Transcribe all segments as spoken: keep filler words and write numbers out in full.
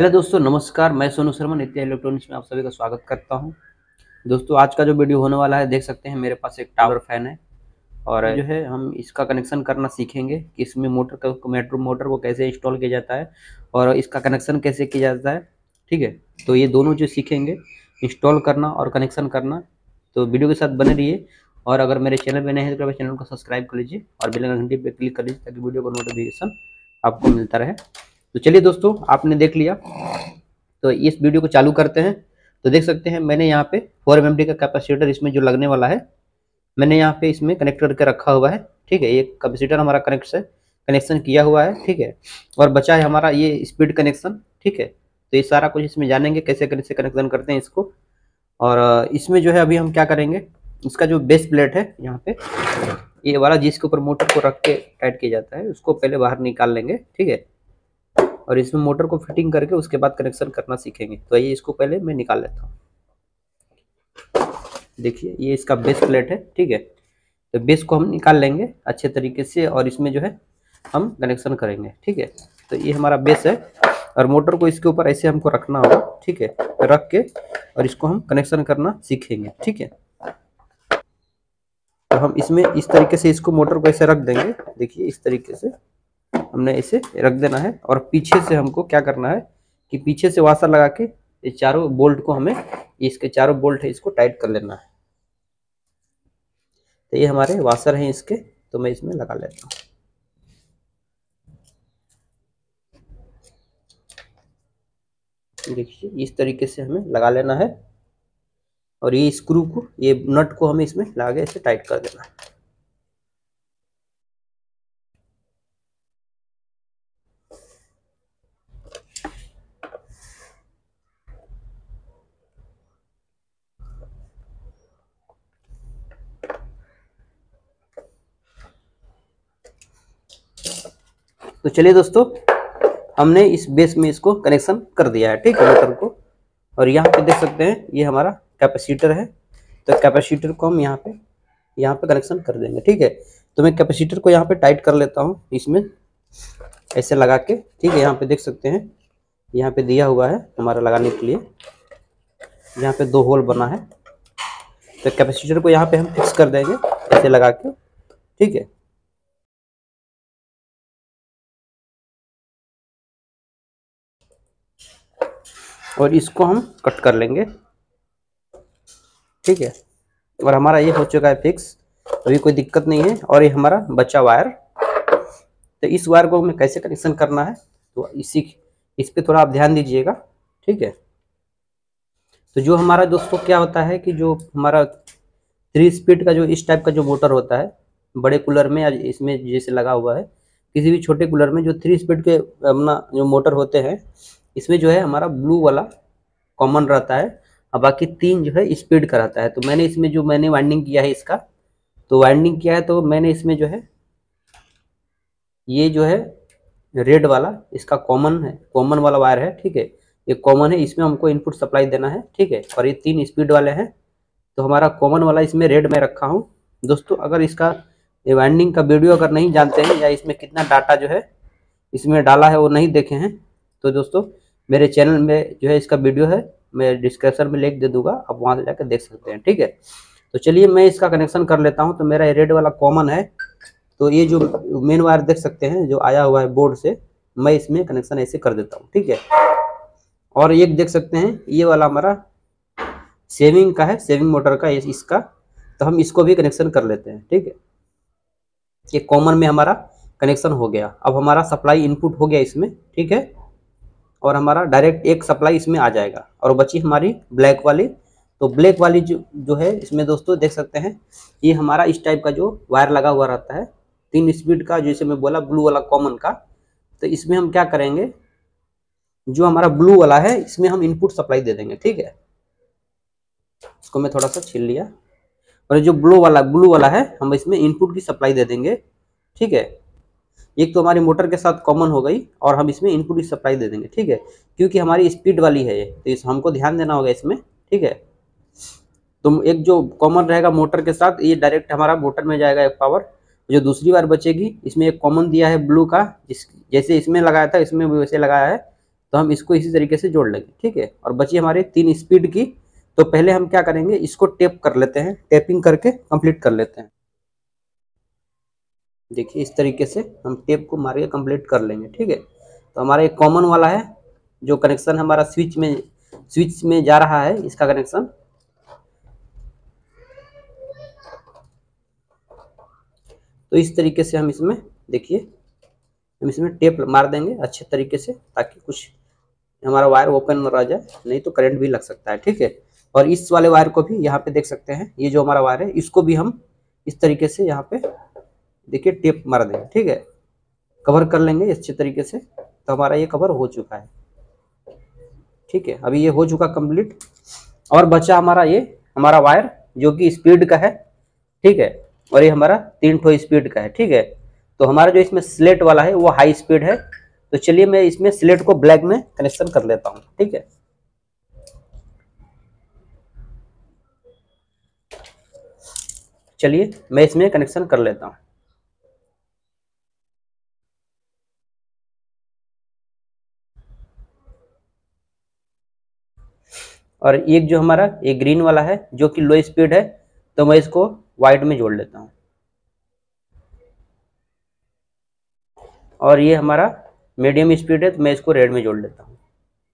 Hello दोस्तों, नमस्कार। मैं सोनू शर्मा, नित्या इलेक्ट्रॉनिक्स में आप सभी का स्वागत करता हूं। दोस्तों, आज का जो वीडियो होने वाला है, देख सकते हैं मेरे पास एक टावर फैन है और जो है हम इसका कनेक्शन करना सीखेंगे कि इसमें मोटर का मेट्रो मोटर को कैसे इंस्टॉल किया जाता है और इसका कनेक्शन कैसे किया जाता है। ठीक है, तो ये दोनों जो सीखेंगे, इंस्टॉल करना और कनेक्शन करना। तो वीडियो के साथ बने रहिए और अगर मेरे चैनल पर नए हैं तो कृपया चैनल को सब्सक्राइब कर लीजिए और बेल घंटी पर क्लिक कर लीजिए ताकि वीडियो का नोटिफिकेशन आपको मिलता रहे। तो चलिए दोस्तों, आपने देख लिया तो इस वीडियो को चालू करते हैं। तो देख सकते हैं मैंने यहाँ पे फोर एम एम डी का कैपेसिटर इसमें जो लगने वाला है, मैंने यहाँ पे इसमें कनेक्ट करके रखा हुआ है। ठीक है, ये कैपेसिटर हमारा कनेक्ट से कनेक्शन किया हुआ है। ठीक है, और बचा है हमारा ये स्पीड कनेक्शन। ठीक है, तो ये सारा कुछ इसमें जानेंगे कैसे कैसे कनेक्शन करते हैं इसको। और इसमें जो है अभी हम क्या करेंगे, इसका जो बेस प्लेट है यहाँ पे, ये वाला जिसके ऊपर मोटर को रख के टाइट किया जाता है, उसको पहले बाहर निकाल लेंगे। ठीक है, और इसमें मोटर को फिटिंग करके उसके बाद कनेक्शन करना सीखेंगे। तो ये इसको पहले मैं निकाल लेता हूँ। देखिए, ये इसका बेस प्लेट है। ठीक है, तो बेस को हम निकाल लेंगे अच्छे तरीके से और इसमें जो है हम कनेक्शन करेंगे। ठीक है, तो ये हमारा बेस है और मोटर को इसके ऊपर ऐसे हमको रखना होगा। ठीक है, रख के और इसको हम कनेक्शन करना सीखेंगे। ठीक है, तो हम इसमें इस तरीके से इसको मोटर को ऐसे रख देंगे। देखिए, इस तरीके से हमने इसे रख देना है और पीछे से हमको क्या करना है कि पीछे से वाशर लगा के ये चारों बोल्ट को हमें, इसके चारों बोल्ट है, इसको टाइट कर लेना है। तो ये हमारे वाशर हैं इसके, तो मैं इसमें लगा लेता हूँ। देखिए, इस तरीके से हमें लगा लेना है और ये स्क्रू को, ये नट को हमें इसमें लगा के इसे टाइट कर देना है। तो चलिए दोस्तों, हमने इस बेस में इसको कनेक्शन कर दिया है। ठीक है, मोटर को। और यहाँ पे देख सकते हैं ये हमारा कैपेसिटर है, तो कैपेसिटर को हम यहाँ पे यहाँ पे कनेक्शन कर देंगे। ठीक है, तो मैं कैपेसिटर को यहाँ पे टाइट कर लेता हूँ इसमें ऐसे लगा के। ठीक है, यहाँ पे देख सकते हैं यहाँ पे दिया हुआ है हमारा लगाने के लिए, यहाँ पे दो होल बना है। तो कैपेसिटर को यहाँ पे हम फिक्स कर देंगे ऐसे लगा के। ठीक है, और इसको हम कट कर लेंगे। ठीक है, और हमारा ये हो चुका है फिक्स, अभी कोई दिक्कत नहीं है। और ये हमारा बचा वायर, तो इस वायर को हमें कैसे कनेक्शन करना है, तो इसी इस पे थोड़ा आप ध्यान दीजिएगा। ठीक है, तो जो हमारा दोस्तों क्या होता है कि जो हमारा थ्री स्पीड का जो इस टाइप का जो मोटर होता है बड़े कूलर में, इसमें जैसे लगा हुआ है, किसी भी छोटे कूलर में जो थ्री स्पीड के अपना जो मोटर होते हैं, इसमें जो है हमारा ब्लू वाला कॉमन रहता है और बाकी तीन जो है स्पीड का रहता है। तो मैंने इसमें जो मैंने वाइंडिंग किया है इसका, तो वाइंडिंग किया है तो मैंने इसमें जो है ये जो है रेड वाला इसका कॉमन है, कॉमन वाला वायर है। ठीक है, ये कॉमन है, इसमें हमको इनपुट सप्लाई देना है। ठीक है, और ये तीन स्पीड वाले हैं, तो हमारा कॉमन वाला इसमें रेड में रखा हूँ। दोस्तों, अगर इसका ये वाइंडिंग का वीडियो अगर नहीं जानते हैं या इसमें कितना डाटा जो है इसमें डाला है वो नहीं देखे हैं, तो दोस्तों मेरे चैनल में जो है इसका वीडियो है, मैं डिस्क्रिप्शन में लिंक दे दूंगा, आप वहाँ से जाकर देख सकते हैं। ठीक है, तो चलिए मैं इसका कनेक्शन कर लेता हूँ। तो मेरा ये रेड वाला कॉमन है, तो ये जो मेन वायर देख सकते हैं जो आया हुआ है बोर्ड से, मैं इसमें कनेक्शन ऐसे कर देता हूँ। ठीक है, और एक देख सकते हैं ये वाला हमारा सेविंग का है, सेविंग मोटर का इसका, तो हम इसको भी कनेक्शन कर लेते हैं। ठीक है, ये कॉमन में हमारा कनेक्शन हो गया। अब हमारा सप्लाई इनपुट हो गया इसमें। ठीक है, और हमारा डायरेक्ट एक सप्लाई इसमें आ जाएगा और बची हमारी ब्लैक वाली। तो ब्लैक वाली जो जो है इसमें दोस्तों देख सकते हैं ये हमारा इस टाइप का जो वायर लगा हुआ रहता है तीन स्पीड का, जैसे मैं बोला ब्लू वाला कॉमन का। तो इसमें हम क्या करेंगे, जो हमारा ब्लू वाला है इसमें हम इनपुट सप्लाई दे देंगे। ठीक है, इसको मैं थोड़ा सा छील लिया, और जो ब्लू वाला ब्लू वाला है हम इसमें इनपुट की सप्लाई दे देंगे। ठीक है, एक तो हमारी मोटर के साथ कॉमन हो गई और हम इसमें इनपुट की सप्लाई दे देंगे। ठीक है, क्योंकि हमारी स्पीड वाली है ये, तो इस हमको ध्यान देना होगा इसमें। ठीक है, तो एक जो कॉमन रहेगा मोटर के साथ, ये डायरेक्ट हमारा मोटर में जाएगा एक पावर। जो दूसरी बार बचेगी इसमें एक कॉमन दिया है ब्लू का, जिस जैसे इसमें लगाया था इसमें भी वैसे लगाया है, तो हम इसको इसी तरीके से जोड़ लेंगे, ठीक है। और बची हमारे तीन स्पीड की, तो पहले हम क्या करेंगे, इसको टेप कर लेते हैं, टेपिंग करके कंप्लीट कर लेते हैं। देखिए इस तरीके से हम टेप को मार के कंप्लीट कर लेंगे, ठीक है। तो हमारा एक कॉमन वाला है जो कनेक्शन हमारा स्विच में स्विच में जा रहा है, इसका कनेक्शन। तो इस तरीके से हम इसमें देखिए हम इसमें टेप मार देंगे अच्छे तरीके से, ताकि कुछ हमारा वायर ओपन न रह जाए, नहीं तो करंट भी लग सकता है, ठीक है। और इस वाले वायर को भी यहाँ पे देख सकते हैं, ये जो हमारा वायर है इसको भी हम इस तरीके से यहाँ पे देखिए टेप मार देंगे, ठीक है। कवर कर लेंगे अच्छे तरीके से। तो हमारा ये कवर हो चुका है, ठीक है। अभी ये हो चुका कंप्लीट। और बचा हमारा ये हमारा वायर जो कि स्पीड का है, ठीक है। और ये हमारा तीन ठो स्पीड का है, ठीक है। तो हमारा जो इसमें स्लेट वाला है वो हाई स्पीड है। तो चलिए मैं इसमें स्लेट को ब्लैक में कनेक्शन कर लेता हूँ, ठीक है। चलिए मैं इसमें कनेक्शन कर लेता हूँ। और एक जो हमारा एक ग्रीन वाला है जो कि लो स्पीड है, तो मैं इसको वाइट में जोड़ लेता हूँ। और ये हमारा मीडियम स्पीड है, तो मैं इसको रेड में जोड़ लेता हूँ,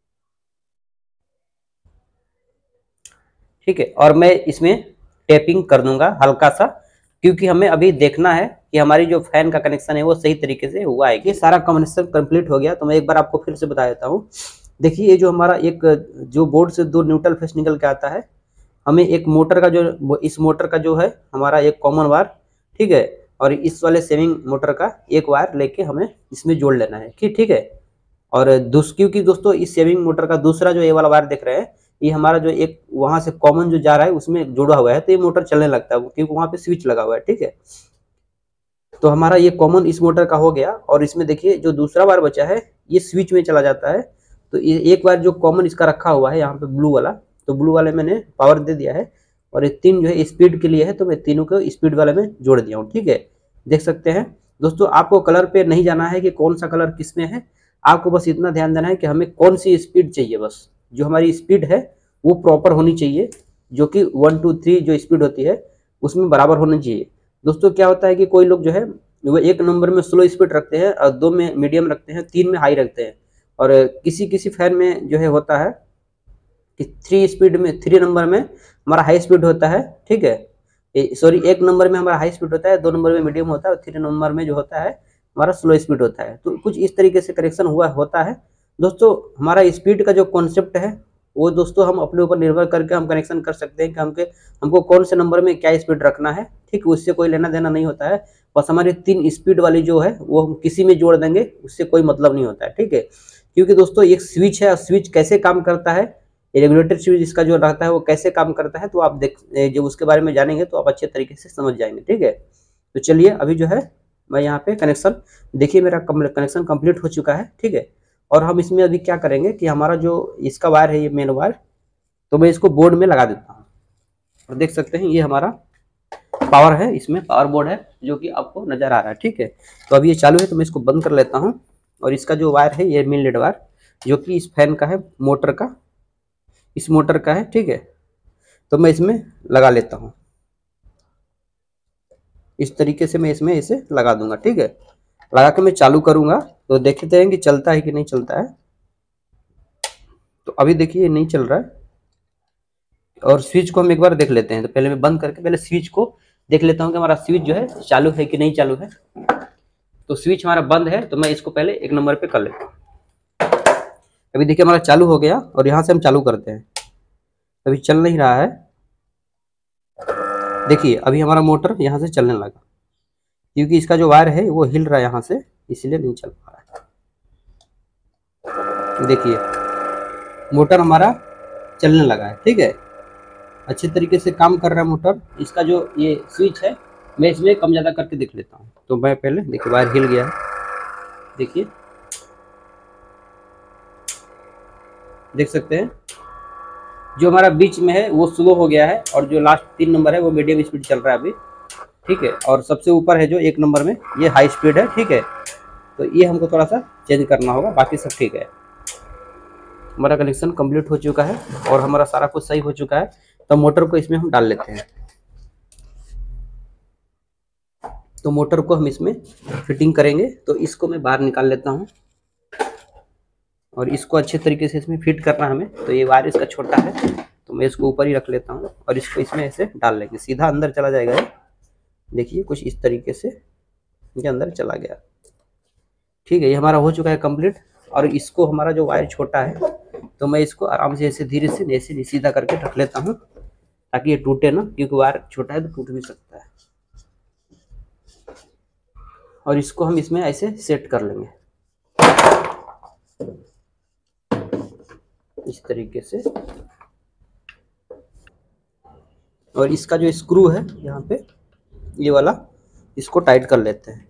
ठीक है। और मैं इसमें टेपिंग कर दूंगा हल्का सा, क्योंकि हमें अभी देखना है कि हमारी जो फैन का कनेक्शन है वो सही तरीके से हुआ है कि सारा कनेक्शन कंप्लीट हो गया। तो मैं एक बार आपको फिर से बता देता हूँ। देखिए ये जो हमारा एक जो बोर्ड से दो न्यूट्रल फेस निकल के आता है, हमें एक मोटर का जो इस मोटर का जो है हमारा एक कॉमन वायर, ठीक है। और इस वाले सेविंग मोटर का एक वायर लेके हमें इसमें जोड़ लेना है, ठीक है। और दूस क्योंकि दोस्तों इस सेविंग मोटर का दूसरा जो ये वाला वायर देख रहे हैं, ये हमारा जो एक वहां से कॉमन जो जा रहा है उसमें जुड़ा हुआ है, तो ये मोटर चलने लगता है क्योंकि वहां पे स्विच लगा हुआ है, ठीक है। तो हमारा ये कॉमन इस मोटर का हो गया। और इसमें देखिए जो दूसरा वायर बचा है ये स्विच में चला जाता है। तो ये एक वायर जो कॉमन इसका रखा हुआ है यहाँ पे ब्लू वाला, तो ब्लू वाले मैंने पावर दे दिया है। और ये तीन जो है स्पीड के लिए है, तो मैं तीनों को स्पीड वाले में जोड़ दिया हूँ, ठीक है। देख सकते हैं दोस्तों, आपको कलर पे नहीं जाना है कि कौन सा कलर किस में है, आपको बस इतना ध्यान देना है कि हमें कौन सी स्पीड चाहिए। बस जो हमारी स्पीड है वो प्रॉपर होनी चाहिए, जो कि वन टू थ्री जो स्पीड होती है उसमें बराबर होनी चाहिए। दोस्तों क्या होता है कि कोई लोग जो है वो एक नंबर में स्लो स्पीड रखते हैं, और दो में मीडियम रखते हैं, तीन में हाई रखते हैं। और किसी किसी फैन में जो है होता है कि थ्री स्पीड में थ्री नंबर में हमारा हाई स्पीड होता है, ठीक है। सॉरी एक नंबर में हमारा हाई स्पीड होता है, दो नंबर में मीडियम होता है, और थ्री नंबर में जो होता है हमारा स्लो स्पीड होता है। तो कुछ इस तरीके से करेक्शन हुआ होता है दोस्तों। हमारा स्पीड का जो कॉन्सेप्ट है वो दोस्तों हम अपने ऊपर निर्भर करके हम कनेक्शन कर सकते हैं कि हमके हमको कौन से नंबर में क्या स्पीड रखना है, ठीक। उससे कोई लेना देना नहीं होता है। बस हमारी तीन स्पीड वाली जो है वो हम किसी में जोड़ देंगे, उससे कोई मतलब नहीं होता है, ठीक है। क्योंकि दोस्तों एक स्विच है, स्विच कैसे काम करता है, रेगुलेटर स्विच इसका जो रहता है वो कैसे काम करता है, तो आप देख जब उसके बारे में जानेंगे तो आप अच्छे तरीके से समझ जाएंगे, ठीक है। तो चलिए अभी जो है मैं यहाँ पे कनेक्शन, देखिए मेरा कनेक्शन कंप्लीट हो चुका है, ठीक है। और हम इसमें अभी क्या करेंगे कि हमारा जो इसका वायर है ये मेन वायर, तो मैं इसको बोर्ड में लगा देता हूँ। और देख सकते हैं ये हमारा पावर है, इसमें पावर बोर्ड है जो कि आपको नजर आ रहा है, ठीक है। तो अभी ये चालू है, तो मैं इसको बंद कर लेता हूँ। और इसका जो वायर है ये मेन लीड वायर जो कि इस फैन का है, मोटर का, इस मोटर का है, ठीक है। तो मैं इसमें लगा लेता हूँ, इस तरीके से मैं इसमें इसे लगा दूंगा, ठीक है। लगा के मैं चालू करूंगा तो देखते हैं कि चलता है कि नहीं चलता है। तो अभी देखिए नहीं चल रहा है। और स्विच को हम एक बार देख लेते हैं। तो पहले मैं बंद करके पहले स्विच को देख लेता हूँ कि हमारा स्विच जो है चालू है कि नहीं चालू है। तो स्विच हमारा बंद है, तो मैं इसको पहले एक नंबर पे कर लेता हूँ। अभी देखिए हमारा चालू हो गया, और यहाँ से हम चालू करते हैं। अभी चल नहीं रहा है, देखिए अभी हमारा मोटर यहाँ से चलने लगा, क्योंकि इसका जो वायर है वो हिल रहा है यहाँ से, इसलिए नहीं चल पा रहा है। देखिए मोटर हमारा चलने लगा है, ठीक है। अच्छे तरीके से काम कर रहा है मोटर। इसका जो ये स्विच है मैं इसमें कम ज़्यादा करके देख लेता हूँ। तो मैं पहले देखिए वायर हिल गया है, देखिए देख सकते हैं जो हमारा बीच में है वो स्लो हो गया है, और जो लास्ट तीन नंबर है वो मीडियम स्पीड चल रहा है अभी, ठीक है। और सबसे ऊपर है जो एक नंबर में ये हाई स्पीड है, ठीक है। तो ये हमको थोड़ा सा चेंज करना होगा, बाकी सब ठीक है। हमारा कनेक्शन कंप्लीट हो चुका है और हमारा सारा कुछ सही हो चुका है। तो मोटर को इसमें हम डाल लेते हैं। तो मोटर को हम इसमें फिटिंग करेंगे। तो इसको मैं बाहर निकाल लेता हूँ और इसको अच्छे तरीके से इसमें फिट करना हमें। तो ये वायर इसका छोटा है तो मैं इसको ऊपर ही रख लेता हूँ और इसको इसमें ऐसे डाल लेंगे, सीधा अंदर चला जाएगा ये। देखिए कुछ इस तरीके से ये अंदर चला गया। ठीक है, ये हमारा हो चुका है कंप्लीट। और इसको हमारा जो वायर छोटा है तो मैं इसको आराम से ऐसे धीरे से ऐसे सीधा करके रख लेता हूँ ताकि ये टूटे ना, क्योंकि वायर छोटा है तो टूट भी सकता है। और इसको हम इसमें ऐसे सेट कर लेंगे इस तरीके से। और इसका जो स्क्रू है यहाँ पे ये वाला, इसको टाइट कर लेते हैं।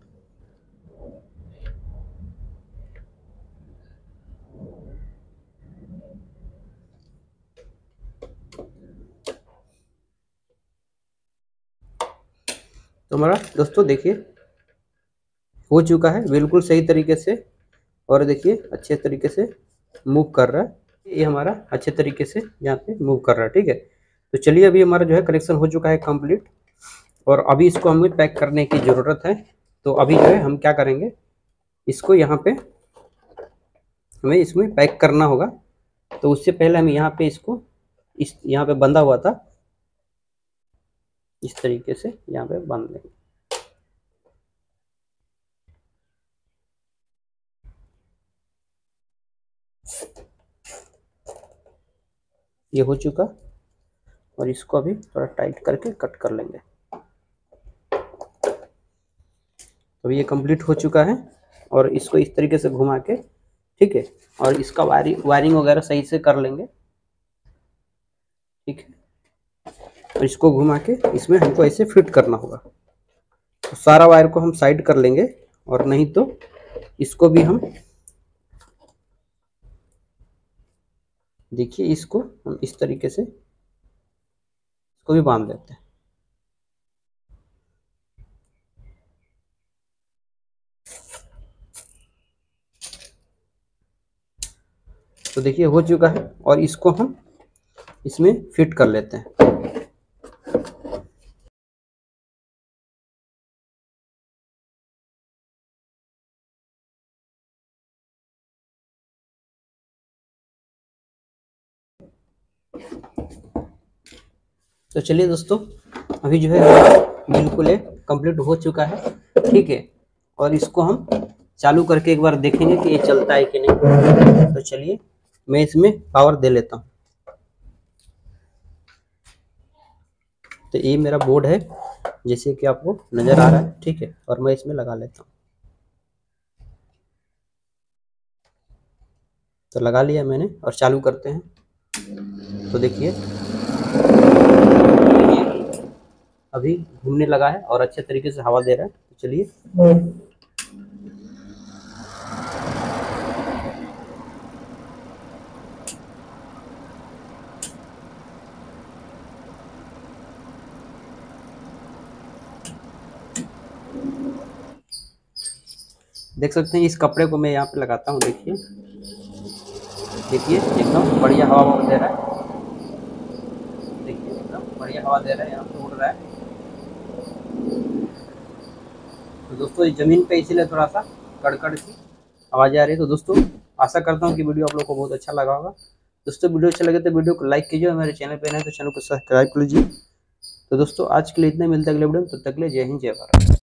तो हमारा दोस्तों देखिए हो चुका है बिल्कुल सही तरीके से। और देखिए अच्छे तरीके से मूव कर रहा है, ये हमारा अच्छे तरीके से यहाँ पे मूव कर रहा है। ठीक है, तो चलिए अभी हमारा जो है कनेक्शन हो चुका है कंप्लीट और अभी इसको हमें पैक करने की ज़रूरत है। तो अभी जो है हम क्या करेंगे, इसको यहाँ पे हमें इसमें पैक करना होगा। तो उससे पहले हम यहाँ पे इसको इस यहाँ पे बंधा हुआ था, इस तरीके से यहाँ पे बांध लेंगे। ये हो चुका और इसको अभी थोड़ा टाइट करके कट कर लेंगे। तो ये कंप्लीट हो चुका है और इसको इस तरीके से घुमा के, ठीक है, और इसका वायरिंग वायरिंग वगैरह सही से कर लेंगे। ठीक है, और इसको घुमा के इसमें हमको ऐसे फिट करना होगा। तो सारा वायर को हम साइड कर लेंगे और नहीं तो इसको भी हम देखिए इसको हम इस तरीके से इसको भी बांध लेते हैं। तो देखिए हो चुका है और इसको हम इसमें फिट कर लेते हैं। तो चलिए दोस्तों अभी जो है बिल्कुल कंप्लीट हो चुका है। ठीक है, और इसको हम चालू करके एक बार देखेंगे कि ये चलता है कि नहीं। तो चलिए मैं इसमें पावर दे लेता हूँ। तो ये मेरा बोर्ड है जैसे कि आपको नज़र आ रहा है। ठीक है, और मैं इसमें लगा लेता हूँ। तो लगा लिया मैंने और चालू करते हैं। तो देखिए अभी घूमने लगा है और अच्छे तरीके से हवा दे रहा है। तो चलिए देख सकते हैं इस कपड़े को मैं यहाँ पे लगाता हूँ। देखिए देखिए एकदम बढ़िया हवा दे रहा है। देखिए एकदम बढ़िया हवा दे रहा है, यहाँ पे उड़ रहा है। तो दोस्तों इस जमीन पे इसीलिए थोड़ा सा कड़कड़ की आवाज़ आ रही है। तो दोस्तों आशा करता हूँ कि वीडियो आप लोग को बहुत अच्छा लगा होगा। दोस्तों वीडियो अच्छा लगे तो वीडियो को लाइक कीजिए, मेरे चैनल पे नए तो चैनल को सब्सक्राइब कर लीजिए। तो दोस्तों आज के लिए इतना, मिलता है अगले वीडियो में। तब तक के लिए जय हिंद जय भारत।